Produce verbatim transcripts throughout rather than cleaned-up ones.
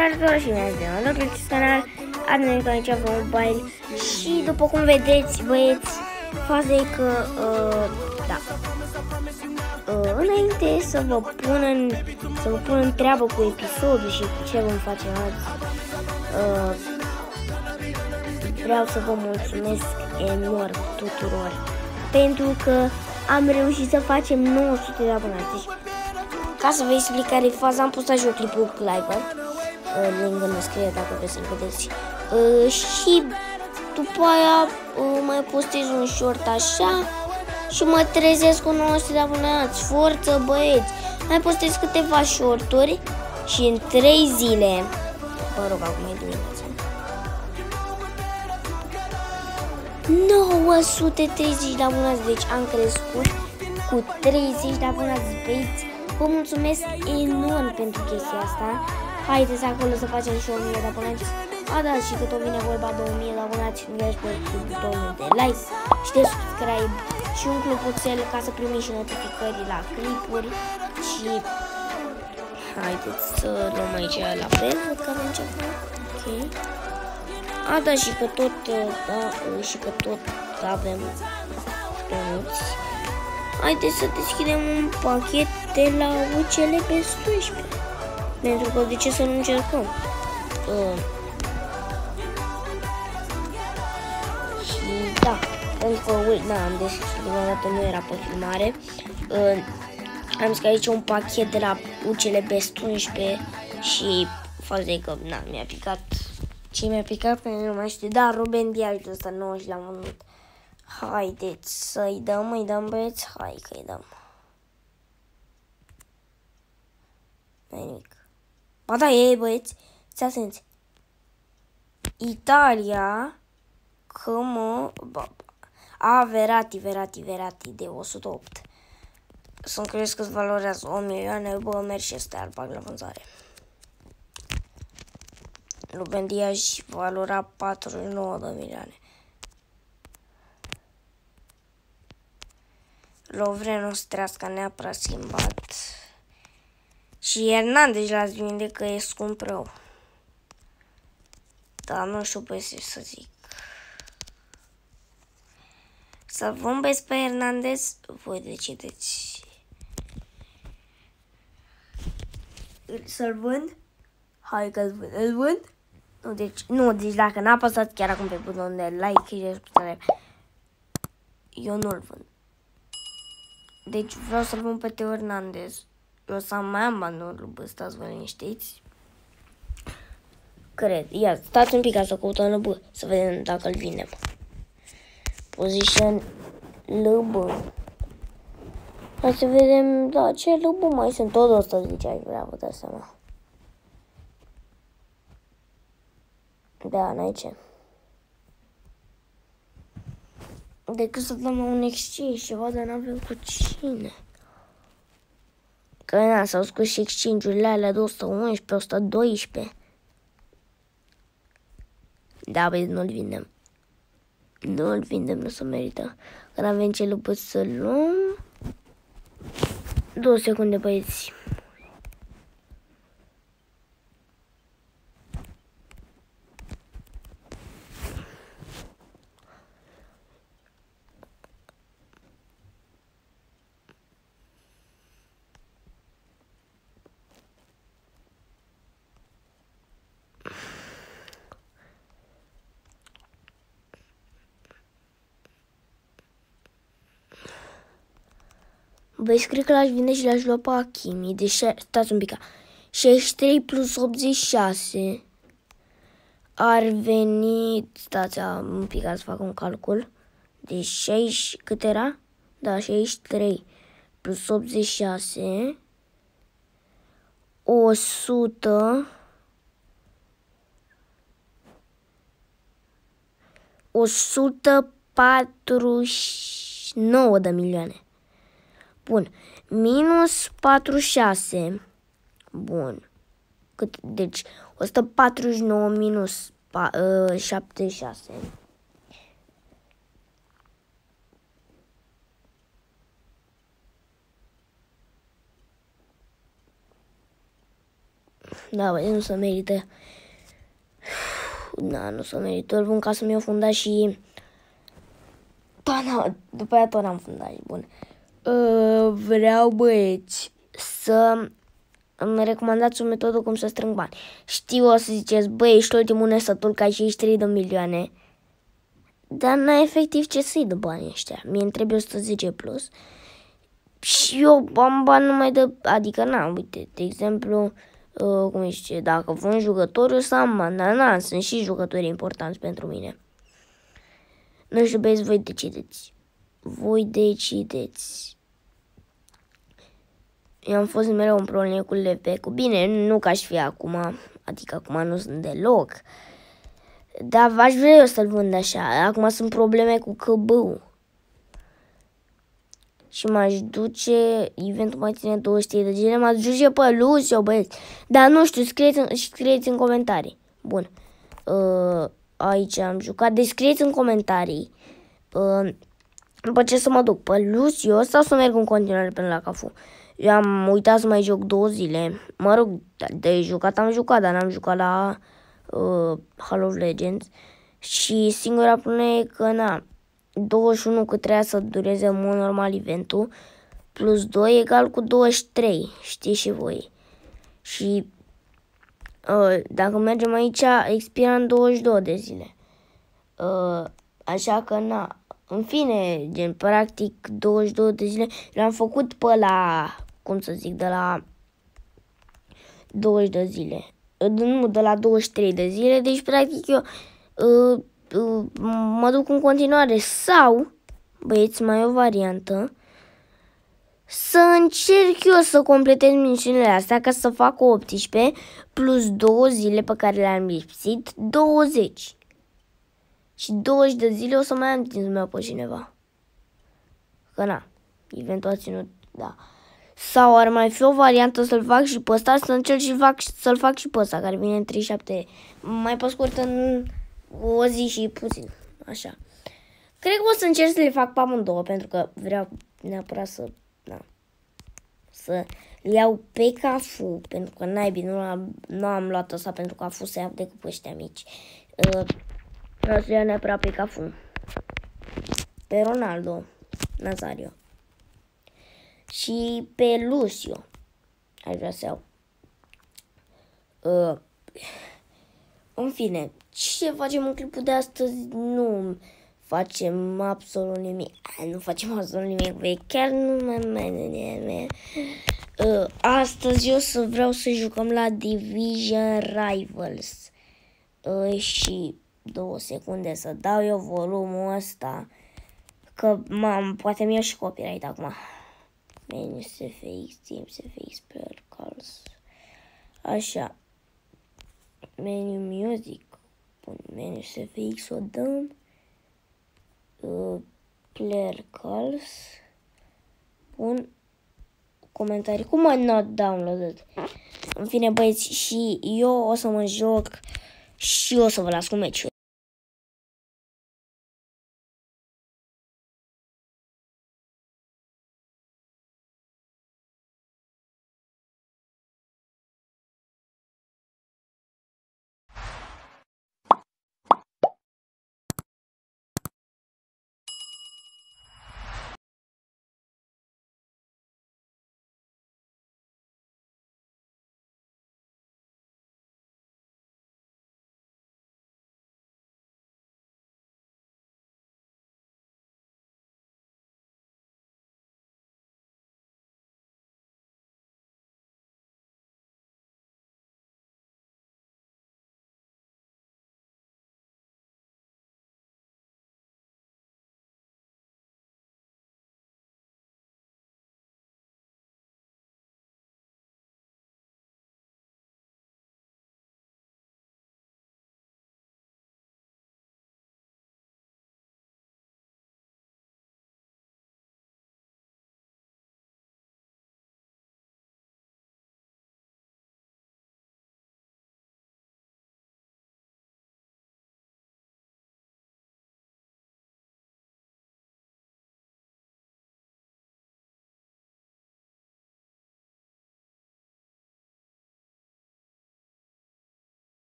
Salutare și mi-ați venit la acest canal. Am venit aici pe mobile și după cum vedeți, băieți, faza e că, uh, da, uh, înainte să vă pun în, să vă pun în treabă cu episodul și cu ce vom face azi, uh, vreau să vă mulțumesc enorm tuturor pentru că am reușit să facem nouă sute de abonați. Deci, ca să vă explic care e faza, am postat și eu clipul cu live-ul, uh, link în descriere dacă vreți să-l vedeți. Uh, și după aia uh, mai postez un short așa și mă trezesc cu nouă sute de abonați. Forță, băieți! Mai postez câteva shorturi și în trei zile, mă rog, acum e dimineața, nouă sute treizeci de abonați, deci am crescut cu treizeci de abonați, băieți. Vă mulțumesc enorm pentru chestia asta. Haideți acolo să facem și o mie de abonați. A, da, și că tot vine vorba de o mie de abonați, nu uitați pe butonul de like și de subscribe și un clopoțel ca să primiți și notificări la clipuri. Și haideți să luăm aici la fel, văd că avem ceva. Ok. A, da, și că tot, da, și că tot avem tonuți. Haideți să deschidem un pachet de la U C L B doisprezece. Pentru că de ce să nu încercăm? Uh. Și da, pentru că, da, am deschis prima dată, nu era pe filmare. Uh. Am scris aici un pachet de la U C L B doisprezece și faza e că, na, mi-a picat. Ce mi-a picat, că nu mai știu. Da, Ruben Diaz ăsta nouă și l-am vândut. Haideți să-i dăm, îi dăm, băieți, hai că-i dăm. Nu-i nimic. Ba da, ei, băieți, ți atenți. Italia, că mă... A, Verati, Verati, Verati, de o sută opt. Să-mi crezi că-ți valorează o milioane, bă, merg și ăsta, îl bag la vânzare. Ruben Diaz valora patruzeci și nouă de milioane. Lovren o să trească neapărat schimbat. Și Hernandez l-ați vinde că e scump rău. Dar nu știu pe ce să zic. Să vâmbesc pe Hernandez, voi decideți. Să-l vând? Hai că-l vând. Îl vând? Nu, deci, nu, deci dacă n-a apăsat chiar acum pe butonul de like și de subscribe, eu nu-l vând. Deci vreau să-l vând pe Teo Hernandez. Eu să mai am banul, bă, stați vă liniștiți. Cred. Ia, stați un pic ca să căutăm L B, să vedem dacă îl vindem. Position L B. Hai să vedem, da, ce L B mai sunt, tot o să zice, aș vrea, vă dați seama. Da, n-ai ce. Decât să dăm un exchange ceva, dar n-avem cu cine. Că na, s-au scos și exchange-urile alea de o sută unsprezece, o sută doisprezece. Da, băi, nu-l vindem. Nu-l vindem, nu se merită. Când avem ce lupă să luăm. Două secunde, băieți. Băi, cred că l-aș vinde și l-aș lua pe Hakimi. Deci, stați un pic. șaizeci și trei plus optzeci și șase ar veni... Stați un pic să fac un calcul. Deci, șaizeci... Cât era? Da, șaizeci și trei plus optzeci și șase. o sută... o sută patruzeci și nouă de milioane. Bun. Minus patruzeci și șase. Bun. Cât? Deci, o sută patruzeci și nouă minus șaptezeci și șase. Da, băi, nu se merită. Da, nu se merită. Îl pun ca să mi-o funda și... Da, da, după aia tot am fundat. Bun. Uh, vreau, băieți, să îmi recomandați o metodă cum să strâng bani. Știu, o să ziceți, băi, ești ultimul nesătul ca și trei de milioane. Dar n-ai efectiv ce să-i dă banii ăștia. Mie îmi trebuie o sută zece plus. Și eu am bani numai de... Adică, na, uite, de exemplu, uh, cum zice, dacă vă un jucător, eu să am bani. Dar, na, sunt și jucători importanți pentru mine. Nu știu, băieți, voi decideți. Voi decideți. Eu am fost mereu în probleme cu Levecu. Bine, nu ca aș fi acum. Adică acum nu sunt deloc. Dar aș vrea eu să-l vând așa. Acum sunt probleme cu C B-ul. Și m-aș duce, eventul mai ține două sute de zile, m-aș duce pe Lucio, băieți. Dar nu știu, scrieți în, scrieți în comentarii. Bun. Uh, aici am jucat. Deci scrieți în comentarii. Uh, după ce să mă duc? Pe Lucio sau să merg în continuare până la Cafu? Eu am uitat să mai joc două zile. Mă rog, de jucat am jucat, dar n-am jucat la uh, Hall of Legends. Și singura problemă e că, na, douăzeci și unu cât trebuia să dureze în mod normal eventul, plus doi egal cu douăzeci și trei, știți și voi. Și uh, dacă mergem aici, expiră în douăzeci și două de zile. Uh, așa că, na, în fine, gen, practic douăzeci și două de zile, l-am făcut pe la, cum să zic, de la douăzeci de zile. Uh, nu, de la douăzeci și trei de zile, deci practic eu... Uh, mă duc în continuare sau, băieți, mai e o variantă, să încerc eu să completez misiunile astea ca să fac optsprezece plus două zile pe care le-am lipsit, douăzeci. Și douăzeci de zile o să mai am timp să-mi iau pe cineva. Că na, eventual ținut, da. Sau ar mai fi o variantă să-l fac și pe ăsta, să încerc și fac, să-l fac și pe ăsta, care vine în treizeci și șapte, mai pe scurt în... o zi și puțin, așa. Cred că o să încerc să le fac pe amândouă, pentru că vreau neapărat să, da, să le iau pe Cafu, pentru că naibii, nu am, nu am luat asta pentru Cafu să iau decât pe ăștia mici. Uh, vreau să iau neapărat pe Cafu, pe Ronaldo Nazario și pe Lucio. Aș vrea să iau. Uh, în fine, ce facem în clipul de astăzi? Nu facem absolut nimic. Nu facem absolut nimic. Chiar nu mai... Uh, astăzi eu să vreau să jucăm la Division Rivals. Uh, și două secunde să dau eu volumul ăsta. Că m-am, poate mi-au și copyright acum. Menu S F X, Team S F X, Player Calls. Așa. Menu Music. Bun, menu S F X o dăm. Uh, player Calls. Bun. Comentarii. Cum am not downloaded? În fine, băieți, și eu o să mă joc și o să vă las cu meciul.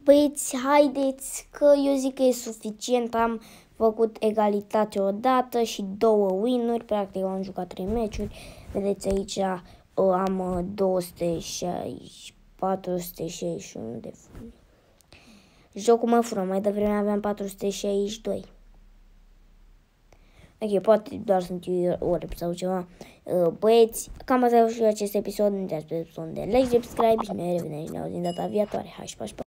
Băieți, haideți că eu zic că e suficient, am făcut egalitate odată și două win-uri, practic am jucat trei meciuri. Vedeți aici am două sute șaizeci, patru sute șaizeci și unu de funi. Jocul mă fură, mai devreme aveam patru sute șaizeci și doi. Ok, poate doar sunt eu ori sau ceva. Băieți, cam asta a fost acest episod. Nu uitați pe de like, subscribe și ne revedem și ne auzim data viitoare. Hai și pa, și pa.